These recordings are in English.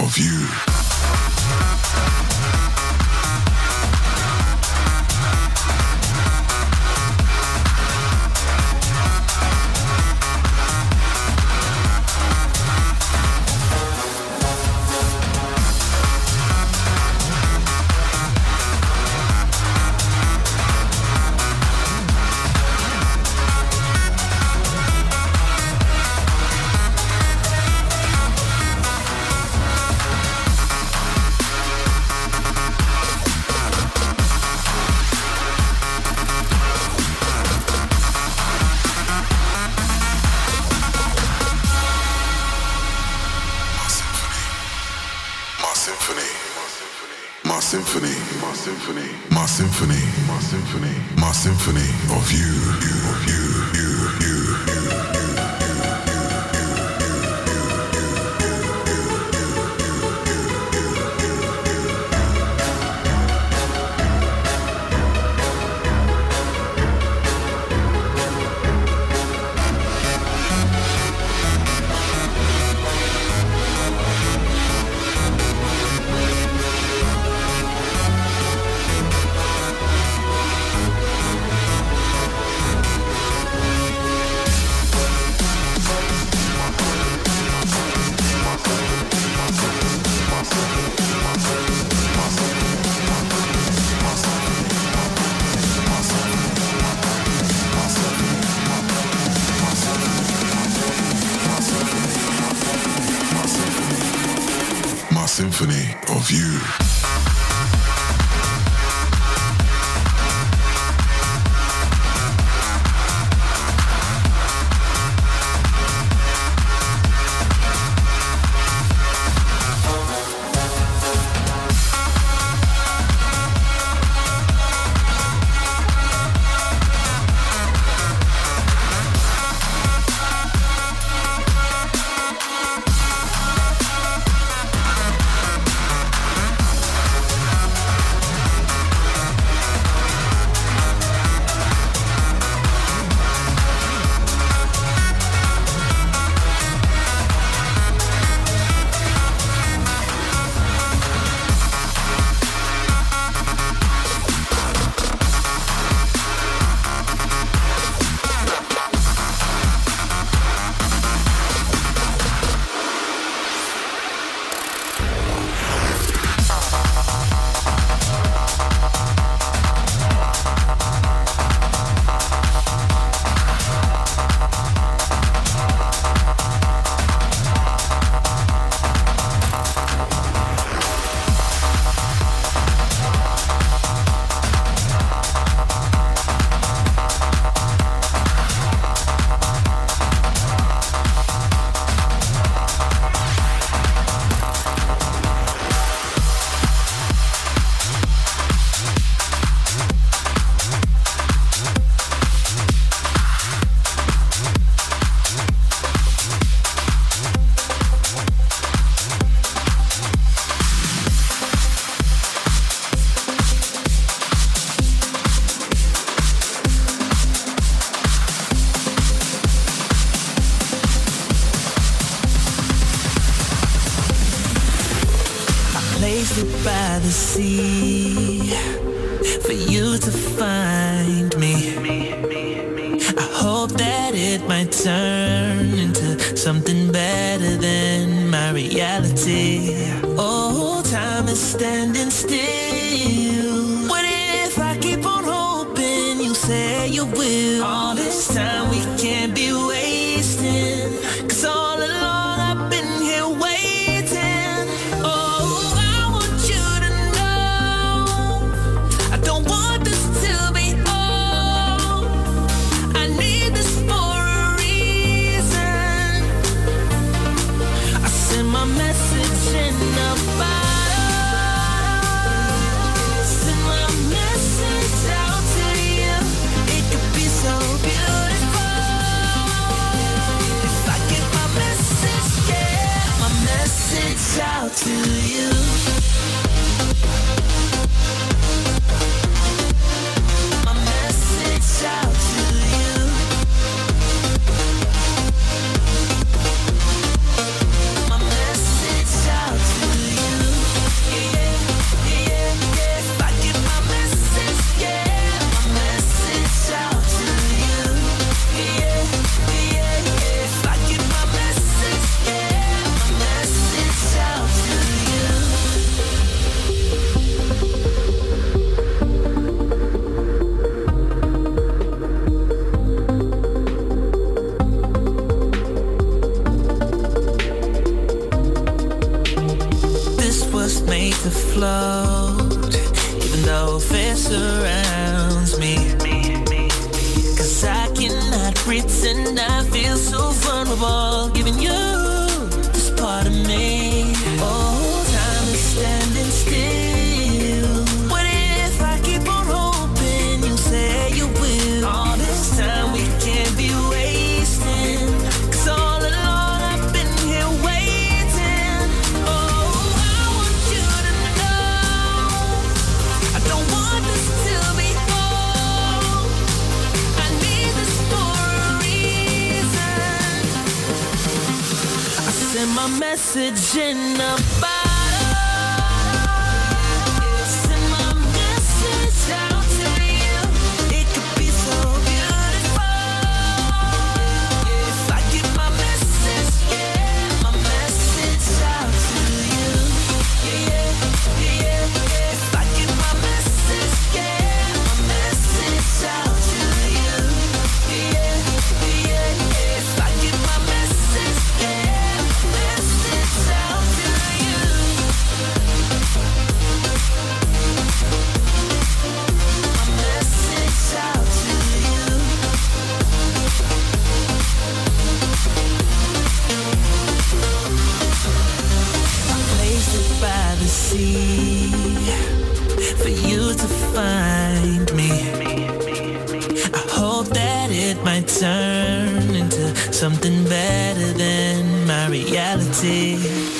of you. My symphony of you. Symphony of you. By the sea, for you to find me. I hope that it might turn into something better than my reality. Oh, time is standing still. What if I keep on hoping you say you will? All this time we can't be wasting, 'cause all along I've been here waiting. Oh, I want you to know I don't want this to be all. I need this for a reason. I send my message in a bottle. Send my message out to you. It could be so beautiful. road, even though fear surrounds me. 'Cause I cannot pretend I feel so vulnerable, giving you this part of me. Oh, time is standing still. What if I keep on hoping you say you will? All this time we can't be wasting, 'cause all along I've been here waiting. Oh, I want you to know I don't want this to be all. I need this for a reason. I send my message in a bottle. Send my message out to you. It could be so beautiful if I get my message, my message out to you. If I get my message, my message out to you. If I get my message, message out to you. My message out to you. I placed it by the sea for you to find me. I hope that it might turn into something better than my reality.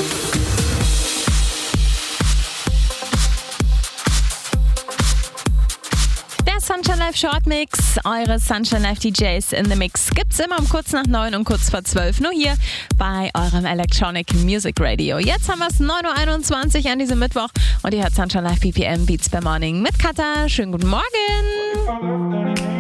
Der Sunshine Live Short Mix, eure Sunshine Live DJs in the Mix, gibt's immer um kurz nach 9 und kurz vor 12, nur hier bei eurem Electronic Music Radio. Jetzt haben wir es 9.21 Uhr an diesem Mittwoch und ihr hört Sunshine Live BPM Beats per Morning mit Katha. Schönen guten Morgen!